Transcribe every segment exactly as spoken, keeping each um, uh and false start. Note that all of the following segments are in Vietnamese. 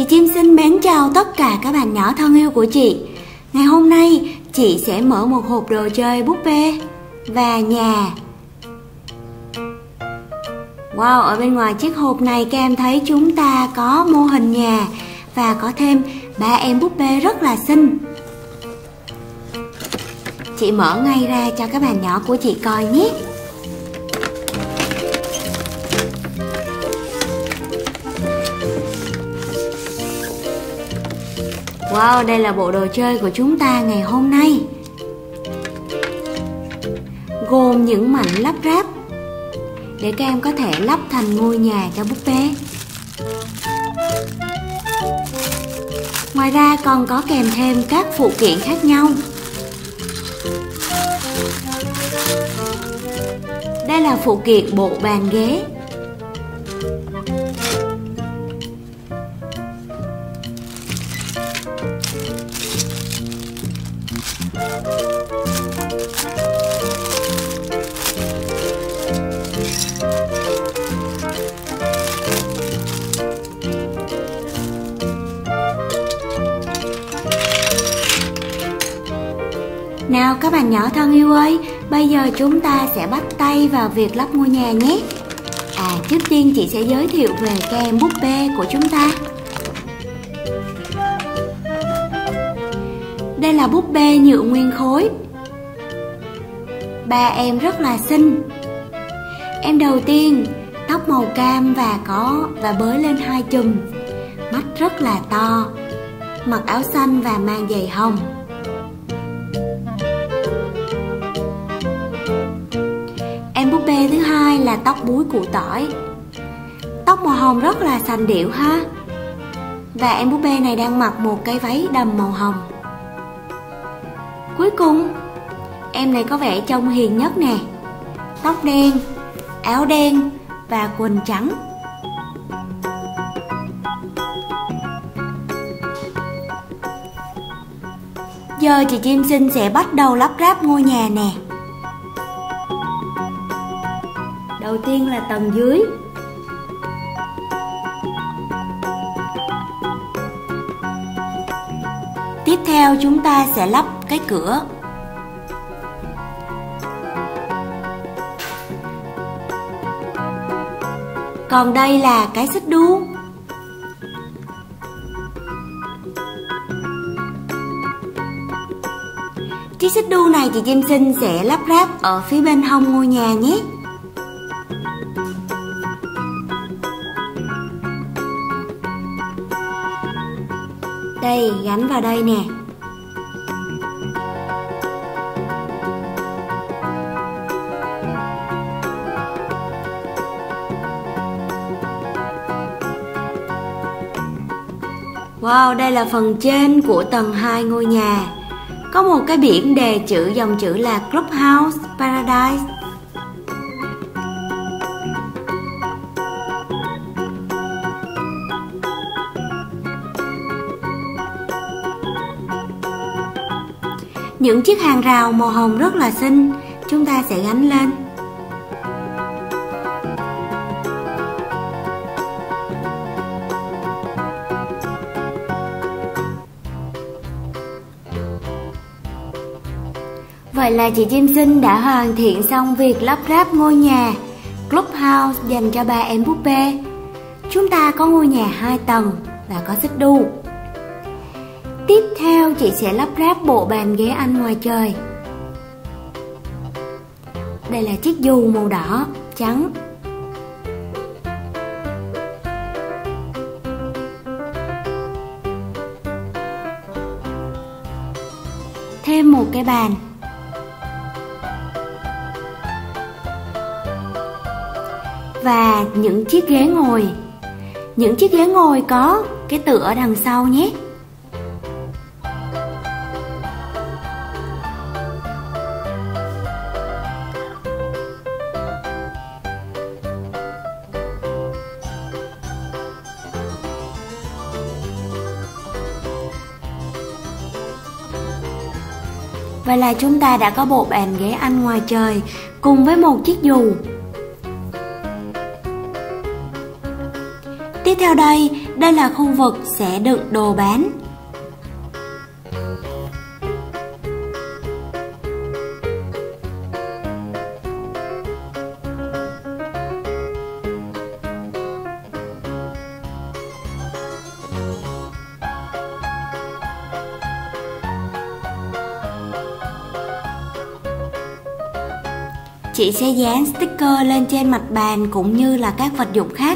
Chị Chim xin mến chào tất cả các bạn nhỏ thân yêu của chị. Ngày hôm nay chị sẽ mở một hộp đồ chơi búp bê và nhà. Wow, ở bên ngoài chiếc hộp này các em thấy chúng ta có mô hình nhà và có thêm ba em búp bê rất là xinh. Chị mở ngay ra cho các bạn nhỏ của chị coi nhé. Wow, đây là bộ đồ chơi của chúng ta ngày hôm nay, gồm những mảnh lắp ráp để các em có thể lắp thành ngôi nhà cho búp bê. Ngoài ra còn có kèm thêm các phụ kiện khác nhau. Đây là phụ kiện bộ bàn ghế. Nào các bạn nhỏ thân yêu ơi, bây giờ chúng ta sẽ bắt tay vào việc lắp ngôi nhà nhé. À, trước tiên chị sẽ giới thiệu về các em búp bê của chúng ta. Đây là búp bê nhựa nguyên khối. Ba em rất là xinh. Em đầu tiên tóc màu cam và có và bới lên hai chùm, mắt rất là to, mặc áo xanh và mang giày hồng. Em búp bê thứ hai là tóc búi củ tỏi, tóc màu hồng rất là sành điệu ha. Và em búp bê này đang mặc một cái váy đầm màu hồng. Cuối cùng, em này có vẻ trông hiền nhất nè, tóc đen, áo đen và quần trắng. Giờ chị Chim Xin sẽ bắt đầu lắp ráp ngôi nhà nè. Đầu tiên là tầng dưới. Tiếp theo chúng ta sẽ lắp cái cửa. Còn đây là cái xích đu. Chiếc xích đu này chị Chim Xin sẽ lắp ráp ở phía bên hông ngôi nhà nhé. Đây, gắn vào đây nè. Wow, đây là phần trên của tầng hai ngôi nhà. Có một cái biển đề chữ dòng chữ là Clubhouse Paradise. Những chiếc hàng rào màu hồng rất là xinh, chúng ta sẽ gắn lên. Vậy là chị Chim Xin đã hoàn thiện xong việc lắp ráp ngôi nhà Clubhouse dành cho ba em búp bê. Chúng ta có ngôi nhà hai tầng và có xích đu. Tiếp theo chị sẽ lắp ráp bộ bàn ghế ăn ngoài trời. Đây là chiếc dù màu đỏ, trắng. Thêm một cái bàn. Và những chiếc ghế ngồi. Những chiếc ghế ngồi có cái tựa đằng sau nhé. Vậy là chúng ta đã có bộ bàn ghế ăn ngoài trời cùng với một chiếc dù. Tiếp theo đây đây là khu vực sẽ đựng đồ bán. Chị sẽ dán sticker lên trên mặt bàn cũng như là các vật dụng khác.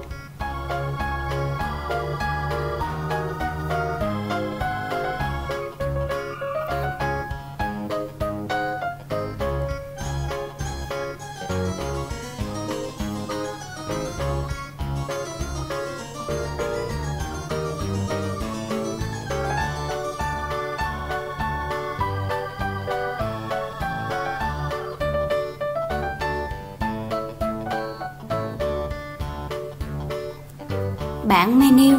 Bảng menu.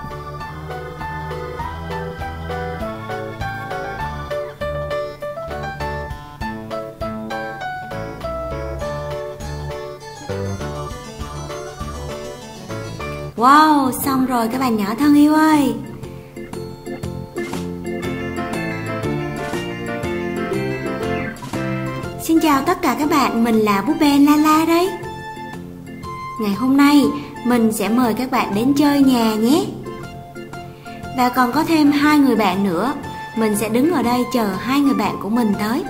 Wow, xong rồi các bạn nhỏ thân yêu ơi. Xin chào tất cả các bạn, mình là búp bê Lala đấy. Ngày hôm nay mình sẽ mời các bạn đến chơi nhà nhé. Và còn có thêm hai người bạn nữa. Mình sẽ đứng ở đây chờ hai người bạn của mình tới.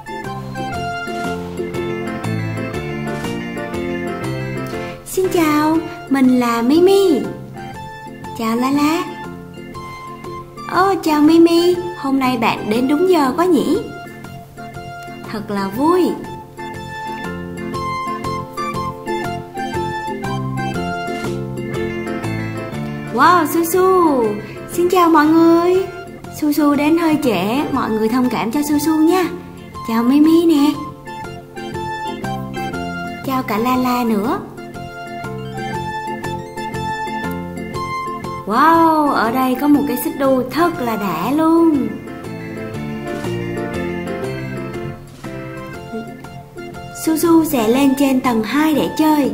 Xin chào, mình là Mimi. Chào Lala. Ồ, chào Mimi, hôm nay bạn đến đúng giờ quá nhỉ? Thật là vui. Wow, Su Su. Xin chào mọi người. Su Su đến hơi trễ, mọi người thông cảm cho Su Su nha. Chào Mimi nè. Chào cả Lala nữa. Wow, ở đây có một cái xích đu thật là đã luôn. Su Su sẽ lên trên tầng hai để chơi.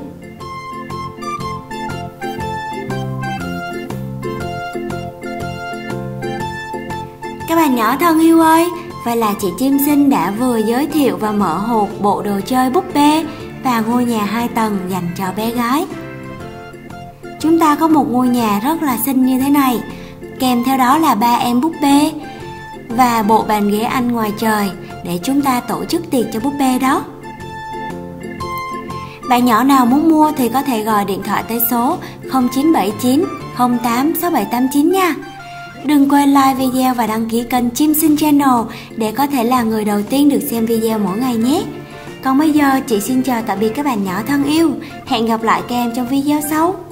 Các bạn nhỏ thân yêu ơi, vậy là chị Chim Xinh đã vừa giới thiệu và mở hộp bộ đồ chơi búp bê và ngôi nhà hai tầng dành cho bé gái. Chúng ta có một ngôi nhà rất là xinh như thế này, kèm theo đó là ba em búp bê và bộ bàn ghế Anh ngoài trời để chúng ta tổ chức tiệc cho búp bê đó. Bạn nhỏ nào muốn mua thì có thể gọi điện thoại tới số không chín bảy chín không tám sáu bảy tám chín nha. Đừng quên like video và đăng ký kênh Chim Xinh Channel để có thể là người đầu tiên được xem video mỗi ngày nhé. Còn bây giờ chị xin chào tạm biệt các bạn nhỏ thân yêu. Hẹn gặp lại các em trong video sau.